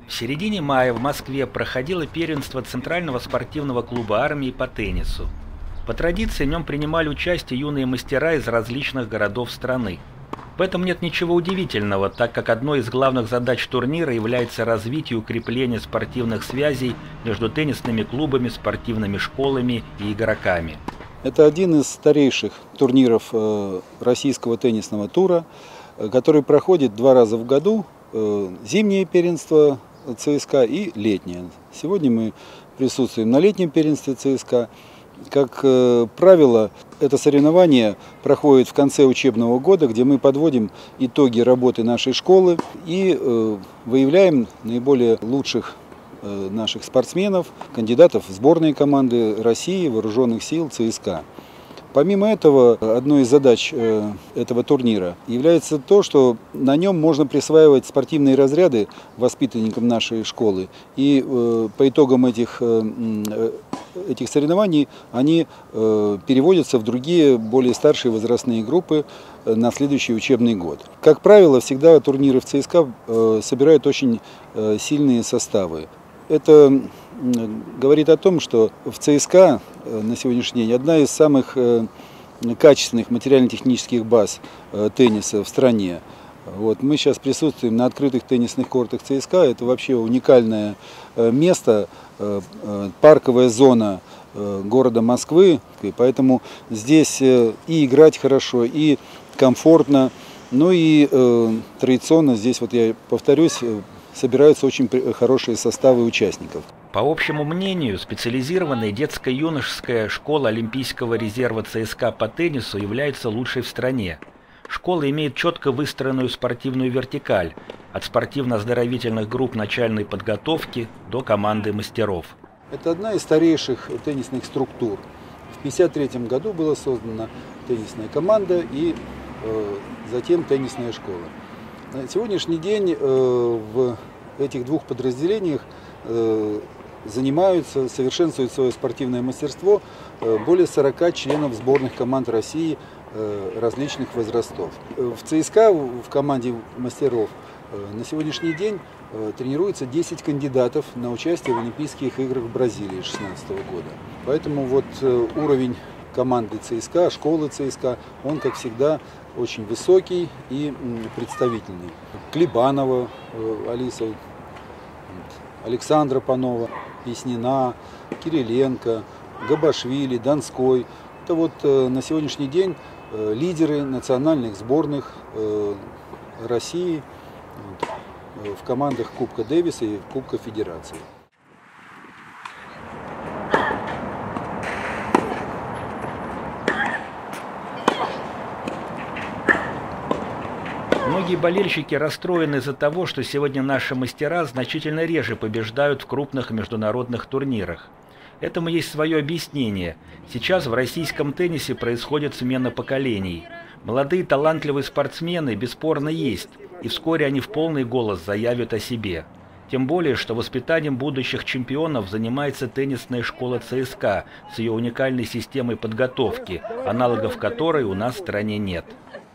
В середине мая в Москве проходило первенство Центрального спортивного клуба армии по теннису. По традиции в нем принимали участие юные мастера из различных городов страны. В этом нет ничего удивительного, так как одной из главных задач турнира является развитие и укрепление спортивных связей между теннисными клубами, спортивными школами и игроками. Это один из старейших турниров российского теннисного тура, который проходит 2 раза в году, зимнее первенство ЦСКА и летнее. Сегодня мы присутствуем на летнем первенстве ЦСКА. Как правило, это соревнование проходит в конце учебного года, где мы подводим итоги работы нашей школы и выявляем наиболее лучших наших спортсменов, кандидатов в сборные команды России, вооруженных сил, ЦСКА. Помимо этого, одной из задач этого турнира является то, что на нем можно присваивать спортивные разряды воспитанникам нашей школы. И по итогам этих соревнований они переводятся в другие, более старшие возрастные группы на следующий учебный год. Как правило, всегда турниры в ЦСКА собирают очень сильные составы. Это говорит о том, что в ЦСКА на сегодняшний день одна из самых качественных материально-технических баз тенниса в стране. Вот, мы сейчас присутствуем на открытых теннисных кортах ЦСКА. Это вообще уникальное место, парковая зона города Москвы. И поэтому здесь и играть хорошо, и комфортно. Ну и традиционно здесь, вот я повторюсь, собираются очень хорошие составы участников. По общему мнению, специализированная детско-юношеская школа Олимпийского резерва ЦСКА по теннису является лучшей в стране. Школа имеет четко выстроенную спортивную вертикаль, от спортивно-оздоровительных групп начальной подготовки до команды мастеров. Это одна из старейших теннисных структур. В 1953 году была создана теннисная команда и затем теннисная школа. На сегодняшний день в этих двух подразделениях совершенствуют свое спортивное мастерство более 40 членов сборных команд России различных возрастов. В ЦСКА, в команде мастеров, на сегодняшний день тренируется 10 кандидатов на участие в Олимпийских играх в Бразилии 2016 года. Поэтому вот уровень команды ЦСКА, школы ЦСКА, он, как всегда, очень высокий и представительный. Клебанова Алиса, Александра Панова, Песнина, Кириленко, Габашвили, Донской. Это вот на сегодняшний день лидеры национальных сборных России в командах Кубка Дэвиса и Кубка Федерации. Многие болельщики расстроены из-за того, что сегодня наши мастера значительно реже побеждают в крупных международных турнирах. Этому есть свое объяснение. Сейчас в российском теннисе происходит смена поколений. Молодые талантливые спортсмены бесспорно есть, и вскоре они в полный голос заявят о себе. Тем более, что воспитанием будущих чемпионов занимается теннисная школа ЦСКА с ее уникальной системой подготовки, аналогов которой у нас в стране нет.